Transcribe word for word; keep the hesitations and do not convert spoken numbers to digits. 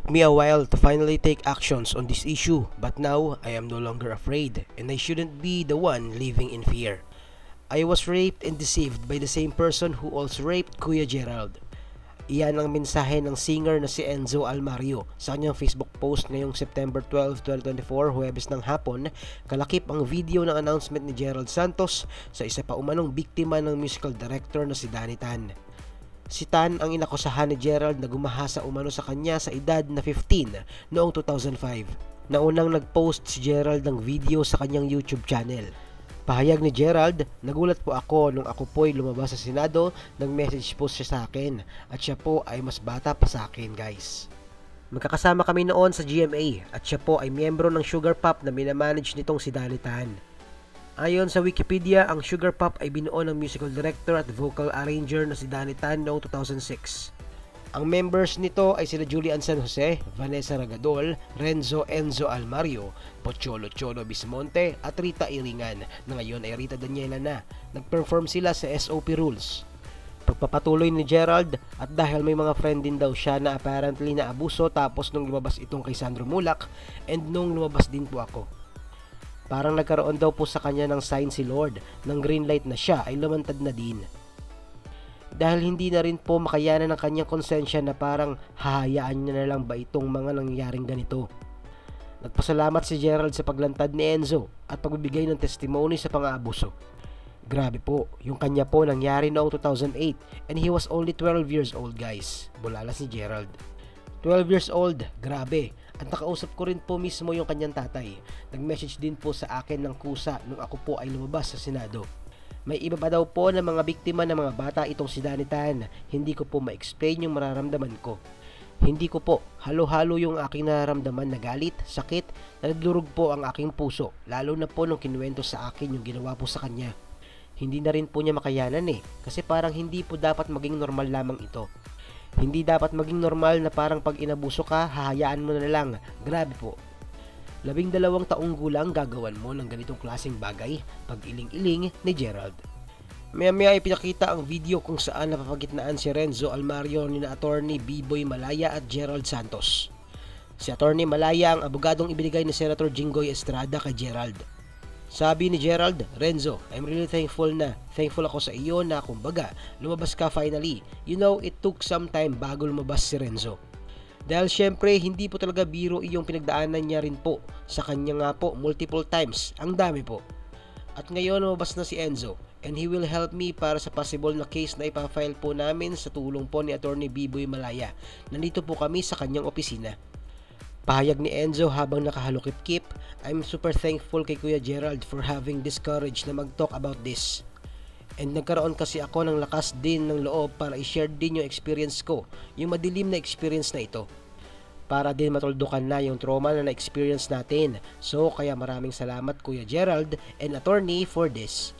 took me a while to finally take actions on this issue, but now I am no longer afraid and I shouldn't be the one living in fear. I was raped and deceived by the same person who also raped Kuya Gerald. Iyan ang mensahe ng singer na si Enzo Almario sa kanyang Facebook post ngayong September twelfth, twenty twenty-four, Huwebes ng hapon, kalakip ang video ng announcement ni Gerald Santos sa isa pa umanong biktima ng musical director na si Danny Tan. Si Tan ang inakusahan ni Gerald na gumahasa umano sa kanya sa edad na fifteen noong two thousand five. Naunang nag-post si Gerald ng video sa kanyang YouTube channel. Pahayag ni Gerald, nagulat po ako nung ako po'y lumabas sa Senado, nag-message po siya sa akin at siya po ay mas bata pa sa akin, guys. Magkakasama kami noon sa G M A at siya po ay miyembro ng Sugar Pop na minamanage nitong si Danny Tan. Ayon sa Wikipedia, ang Sugar Pop ay binuo ng musical director at vocal arranger na si Danny Tan noong two thousand six. Ang members nito ay sila Julian San Jose, Vanessa Ragadol, Renzo Enzo Almario, Pocholo Cholo Bismonte at Rita Iringan na ngayon ay Rita Daniela na. Nag-perform sila sa S O P Rules. Pagpapatuloy ni Gerald at dahil may mga friend din daw siya na apparently na abuso tapos nung lumabas itong kay Sandro Mulak and nung lumabas din po ako. Parang nagkaroon daw po sa kanya ng sign si Lord ng green light na siya ay lumantad na din. Dahil hindi na rin po makayanan ng kanyang konsensya na parang hahayaan niya na lang ba itong mga nangyaring ganito. Nagpasalamat si Gerald sa paglantad ni Enzo at pagbibigay ng testimony sa pang-aabuso. Grabe po, yung kanya po nangyari noong two thousand eight and he was only twelve years old, guys. Bulalas ni Gerald. twelve years old, grabe. At nakausap ko rin po mismo yung kanyang tatay. Nag-message din po sa akin ng kusa nung ako po ay lumabas sa Senado. May iba pa daw po na mga biktima ng mga bata itong si Danny Tan. Hindi ko po ma-explain yung mararamdaman ko. Hindi ko po, halo-halo yung aking nararamdaman na galit, sakit, na nagdurog po ang aking puso. Lalo na po nung kinuwento sa akin yung ginawa po sa kanya. Hindi na rin po niya makayanan eh, kasi parang hindi po dapat maging normal lamang ito. Hindi dapat maging normal na parang pag inabuso ka, hahayaan mo na lang. Grabe po. Labing dalawang taong gulang gagawan mo ng ganitong klaseng bagay, pag-iling-iling ni Gerald. Maya-maya ay pinakita ang video kung saan napapagitnaan si Renzo Almario ni na attorney B-Boy Malaya at Gerald Santos. Si attorney Malaya ang abogadong ibinigay ni Senator Jinggoy Estrada kay Gerald. Sabi ni Gerald, Renzo, I'm really thankful na. Thankful ako sa iyo na kumbaga, lumabas ka finally. You know, it took some time bago lumabas si Renzo. Dahil syempre, hindi po talaga biro iyong pinagdaanan niya rin po. Sa kanya nga po, multiple times. Ang dami po. At ngayon, lumabas na si Enzo. And he will help me para sa possible na case na ipafile po namin sa tulong po ni attorney B-Boy Malaya. Nandito po kami sa kanyang opisina. Pahayag ni Enzo habang nakahalukip-kip, I'm super thankful kay Kuya Gerald for having this courage na mag-talk about this. And nagkaroon kasi ako ng lakas din ng loob para i-share din yung experience ko, yung madilim na experience na ito. Para din matuldukan na yung trauma na na-experience natin. So kaya maraming salamat Kuya Gerald and attorney for this.